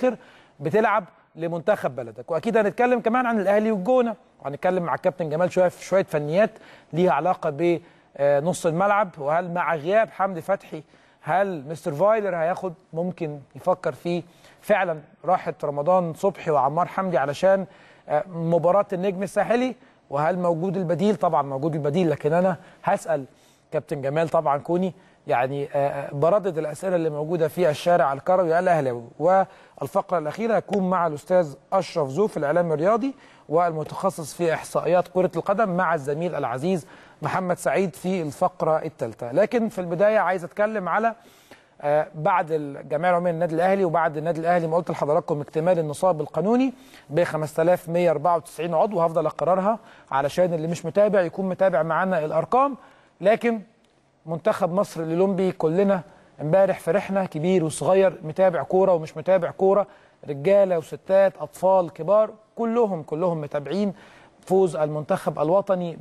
الاخر بتلعب لمنتخب بلدك. واكيد هنتكلم كمان عن الاهلي والجونه، وهنتكلم مع الكابتن جمال شويه في شويه فنيات ليها علاقه بنص الملعب، وهل مع غياب حمدي فتحي هل مستر فايلر هياخد ممكن يفكر في فعلا راحه رمضان صبحي وعمار حمدي علشان مباراه النجم الساحلي، وهل موجود البديل؟ طبعا موجود البديل، لكن انا هسال كابتن جمال طبعا كوني يعني بردد الاسئله اللي موجوده في الشارع الكروي الاهلاوي. والفقره الاخيره هتكون مع الاستاذ اشرف زوف الاعلامي الرياضي والمتخصص في احصائيات كره القدم مع الزميل العزيز محمد سعيد في الفقره الثالثه. لكن في البدايه عايز اتكلم على بعد الجمعيه العموميه للنادي الاهلي، وبعد النادي الاهلي ما قلت لحضراتكم اكتمال النصاب القانوني ب 5194 عضو، وهفضل اقررها علشان اللي مش متابع يكون متابع معانا الارقام. لكن منتخب مصر الاولمبي كلنا امبارح فرحنا، كبير وصغير، متابع كوره ومش متابع كوره، رجاله وستات، اطفال كبار، كلهم متابعين فوز المنتخب الوطني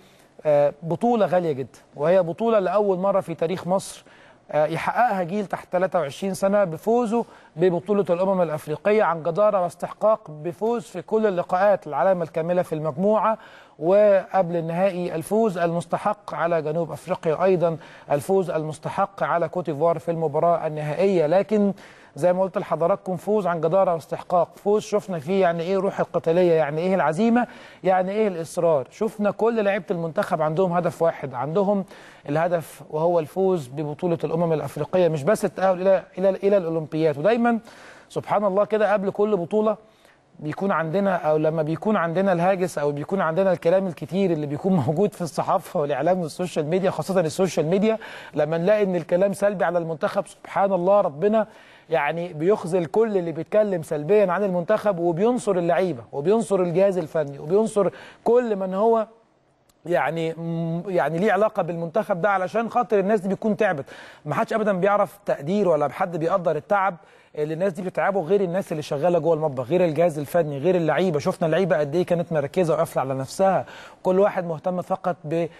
ببطوله غاليه جدا، وهي بطوله لاول مره في تاريخ مصر يحققها جيل تحت 23 سنه بفوزه ببطوله الامم الافريقيه عن جداره واستحقاق، بفوز في كل اللقاءات، العلامه الكامله في المجموعه، وقبل النهائي الفوز المستحق على جنوب افريقيا، ايضا الفوز المستحق على كوت ديفوار في المباراه النهائيه. لكن زي ما قلت لحضراتكم فوز عن جداره واستحقاق، فوز شفنا فيه يعني ايه روح القتاليه، يعني ايه العزيمه، يعني ايه الاصرار. شفنا كل لعيبه المنتخب عندهم هدف واحد، عندهم الهدف وهو الفوز ببطوله الامم الافريقيه، مش بس التاهل الى الاولمبياد. ودايما سبحان الله كده قبل كل بطوله بيكون عندنا، او لما بيكون عندنا الهاجس، او بيكون عندنا الكلام الكتير اللي بيكون موجود في الصحافه والاعلام والسوشيال ميديا، خاصه السوشيال ميديا، لما نلاقي ان الكلام سلبي على المنتخب، سبحان الله ربنا يعني بيخذل كل اللي بيتكلم سلبيا عن المنتخب، وبينصر اللعيبه وبينصر الجهاز الفني وبينصر كل من هو يعني ليه علاقه بالمنتخب ده، علشان خاطر الناس دي بتكون تعبت. ما حدش ابدا بيعرف تقدير ولا حد بيقدر التعب اللي الناس دي بتتعبه غير الناس اللي شغاله جوه المطبخ، غير الجهاز الفني، غير اللعيبه. شفنا اللعيبه قد ايه كانت مركزه وقافله على نفسها، كل واحد مهتم فقط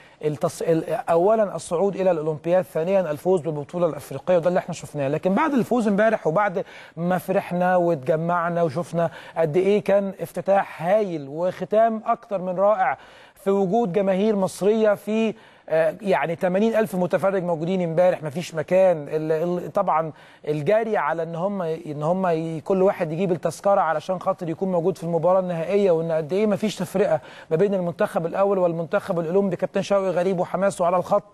اولا الصعود الى الاولمبياد، ثانيا الفوز بالبطوله الافريقيه، وده اللي احنا شفناه. لكن بعد الفوز امبارح وبعد ما فرحنا واتجمعنا وشفنا قد ايه كان افتتاح هايل وختام اكتر من رائع في وجود جماهير مصريه، في يعني 80,000 متفرج موجودين امبارح، مفيش مكان. طبعا الجاري على ان هم كل واحد يجيب التذكره علشان خاطر يكون موجود في المباراه النهائيه، وان قد ايه مفيش تفرقه ما بين المنتخب الاول والمنتخب الاولمبي. كابتن شوقي غريب وحماسه على الخط،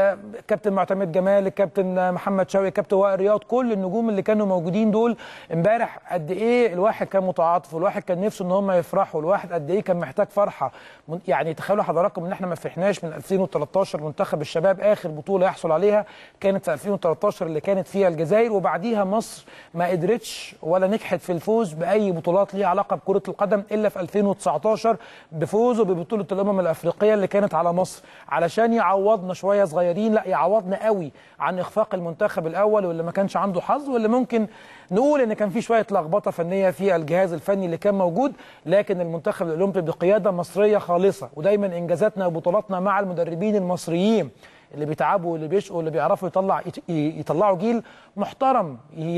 كابتن معتمد جمال، كابتن محمد شوقي، كابتن وائل رياض، كل النجوم اللي كانوا موجودين دول امبارح، قد ايه الواحد كان متعاطف، والواحد كان نفسه ان هم يفرحوا، الواحد قد ايه كان محتاج فرحه. يعني تخيلوا حضراتكم ان احنا ما فرحناش من 2013. منتخب الشباب اخر بطوله يحصل عليها كانت في 2013 اللي كانت فيها الجزائر، وبعديها مصر ما قدرتش ولا نجحت في الفوز باي بطولات ليها علاقه بكره القدم الا في 2019 بفوزه ببطوله الامم الافريقيه اللي كانت على مصر، علشان يعوضنا شويه صغيرين، لا يعوضنا قوي عن اخفاق المنتخب الاول واللي ما كانش عنده حظ، واللي ممكن نقول ان كان في شويه لخبطه فنيه في الجهاز الفني اللي كان موجود. لكن المنتخب الاولمبي بقياده مصريه خالصه، ودايما انجازاتنا وبطولاتنا مع المدربين المصريين اللي بيتعبوا واللي بيشقوا واللي بيعرفوا يطلعوا جيل محترم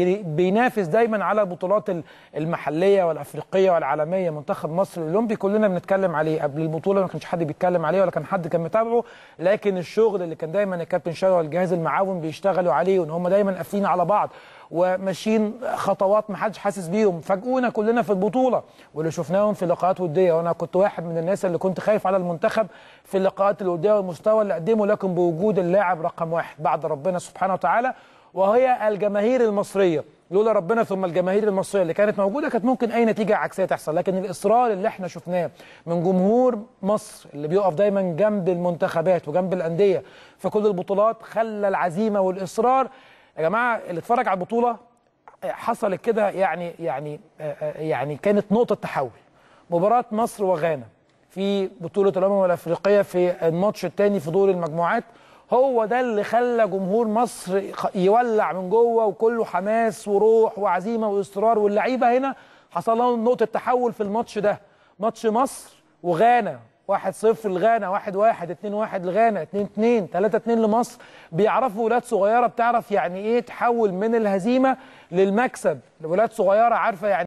بينافس دايما على البطولات المحليه والافريقيه والعالميه. منتخب مصر الاولمبي كلنا بنتكلم عليه، قبل البطوله ما كانش حد بيتكلم عليه ولا كان حد كان متابعه، لكن الشغل اللي كان دايما الكابتن شوقي والجهاز المعاون بيشتغلوا عليه، وان هم دايما قافلين على بعض وماشيين خطوات ما حدش حاسس بيهم، فاجئونا كلنا في البطوله واللي شفناهم في لقاءات وديه. وانا كنت واحد من الناس اللي كنت خايف على المنتخب في اللقاءات الوديه والمستوى اللي قدمه، لكن بوجود اللاعب رقم واحد بعد ربنا سبحانه وتعالى وهي الجماهير المصريه. لولا ربنا ثم الجماهير المصريه اللي كانت موجوده كانت ممكن اي نتيجه عكسيه تحصل، لكن الاصرار اللي احنا شفناه من جمهور مصر اللي بيقف دايما جنب المنتخبات وجنب الانديه في كل البطولات خلى العزيمه والاصرار. يا جماعه اللي اتفرج على البطوله حصلت كده يعني كانت نقطه تحول. مباراه مصر وغانا في بطوله الامم الافريقيه في الماتش الثاني في دور المجموعات، هو ده اللي خلى جمهور مصر يولع من جوه وكله حماس وروح وعزيمه واصرار، واللعيبه هنا حصل لهم نقطه تحول في الماتش ده، ماتش مصر وغانا 1-0 لغانا، 1-1، 2-1 لغانا، 2-2، 3-2 لمصر. بيعرفوا ولاد صغيره بتعرف يعني ايه تحول من الهزيمه للمكسب، ولاد صغيره عارفه يعني